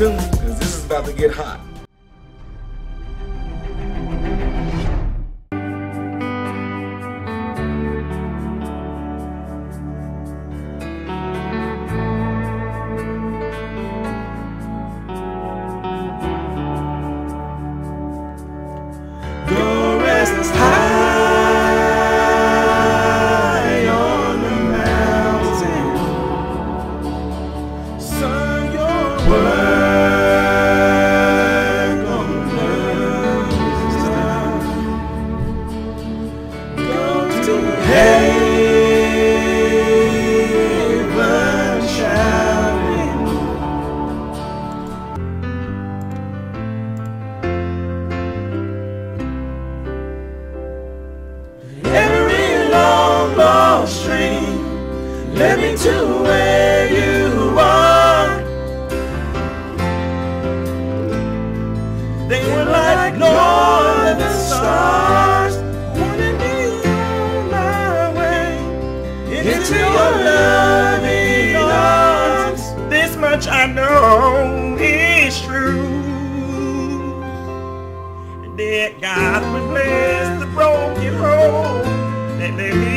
tuned, because this is about to get hot. Go rest high on the mountain. Son, your work on earth. Go to heaven shouting. Every long lost stream led me to where you are. They were like northern stars, pointing me on my way into your loving arms. This much I know is true, that God would bless the broken home that led me